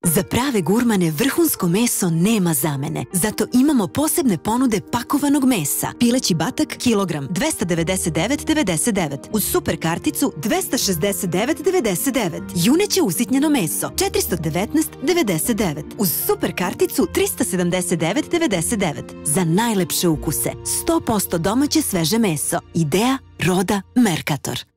Za prave gurmane vrhunsko meso nema zamene. Zato imamo posebne ponude pakovanog mesa. Pileći batak kilogram 299,99. Uz super karticu 269,99. Juneće usitnjeno meso 419,99. Uz super karticu 379,99. Za najlepše ukuse 100% domaće sveže meso. Ideja, Roda, Mercator.